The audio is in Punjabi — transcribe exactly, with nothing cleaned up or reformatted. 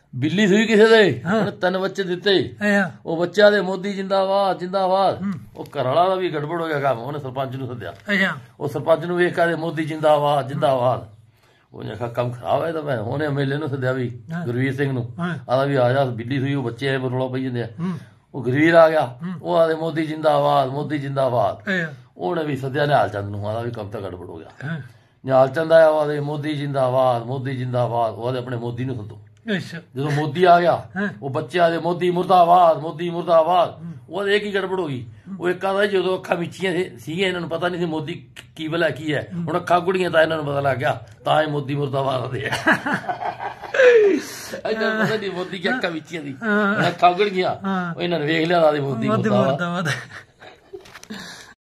ਬਿੱਲੀ ਸੂਈ ਕਿਸੇ ਦੇ ਉਹਨੇ ਤਿੰਨ ਬੱਚੇ ਦਿੱਤੇ ਅੱਛਾ ਉਹ ਬੱਚਿਆਂ ਦੇ ਮੋਦੀ ਜਿੰਦਾਬਾਦ ਜਿੰਦਾਬਾਦ ਉਹ ਘਰ ਵਾਲਾ ਦਾ ਵੀ ਗੜਬੜ ਹੋ ਗਿਆ ਕੰਮ ਉਹਨੇ ਸਰਪੰਚ ਨੂੰ ਸੱਦਿਆ ਅੱਛਾ ਉਹ ਸਰਪੰਚ ਨੂੰ ਵੇਖ ਕੇ ਮੋਦੀ ਜਿੰਦਾਬਾਦ ਜਿੰਦਾਬਾਦ ਉਹਨੇ ਆਖਿਆ ਕੰਮ ਖਰਾਬ ਹੈ ਤਾਂ ਮੈਂ ਉਹਨੇ ਐਮਐਲਏ ਨੂੰ ਸੱਦਿਆ ਵੀ ਗੁਰਵੀਰ ਸਿੰਘ ਨੂੰ ਆਦਾ ਵੀ ਆ ਜਾ ਬਿੱਲੀ ਸੂਈ ਉਹ ਬੱਚੇ ਰੌਲਾ ਪਈ ਜਾਂਦੇ ਆ ਉਹ ਗੁਰਵੀਰ ਆ ਗਿਆ ਉਹ ਆਦੇ ਮੋਦੀ ਜਿੰਦਾਬਾਦ ਮੋਦੀ ਜਿੰਦਾਬਾਦ ਉਹਨੇ ਵੀ ਸੱਦਿਆ ਨਿਹਾਲ ਚੰਦ ਨੂੰ ਆਦਾ ਵੀ ਕੰਮ ਤਾਂ ਗੜਬੜ ਹੋ ਗਿਆ ਨਿਹਾਲ ਚੰਦ ਆਇਆ ਉਹਦੇ ਮੋਦੀ ਜਿੰਦਾਬਾਦ ਮੋਦੀ ਜਿੰਦਾਬਾਦ ਉਹਦੇ ਆਪਣੇ ਮੋਦੀ ਨੂੰ ਸੱਦੋ ਜਦੋਂ ਮੋਦੀ ਆ ਗਿਆ ਉਹ ਬੱਚਿਆਂ ਦੇ ਮੋਦੀ ਮੁਰਦਾਬਾਦ ਮੋਦੀ ਮੁਰਦਾਬਾਦ ਉਹਦੇ ਇਹ ਕੀ ਗੜਬੜ ਹੋ ਗਈ ਉਹ ਇੱਕ ਆਦਾ ਜਦੋਂ ਅੱਖਾਂ ਮੀਚੀਆਂ ਸੀਗੀਆਂ ਇਹਨਾਂ ਨੂੰ ਪਤਾ ਨਹੀਂ ਸੀ ਮੋਦੀ ਕੀ ਭਲਾ ਕੀ ਹੈ ਹੁਣ ਅੱਖਾਂ ਗੁੜੀਆਂ ਤਾਂ ਇਹਨਾਂ ਨੂੰ ਪਤਾ ਲੱਗ ਗਿਆ ਤਾਂ ਇਹ ਮੋਦੀ ਮੁਰਦਾਬਾਦ ਆਦੇ ਆ ਇਹਨਾਂ ਨੂੰ ਪਤਾ ਨਹੀਂ ਮੋਦੀ ਕੀ ਅੱਖਾਂ ਮੀਚੀਆਂ ਦੀ ਅੱਖਾਂ ਗੁੜ ਗਿਆ ਇਹਨਾਂ ਨੇ ਵੇਖ ਲਿਆ ਆਦੇ ਮੋਦੀ ਮੁਰਦਾਬਾਦ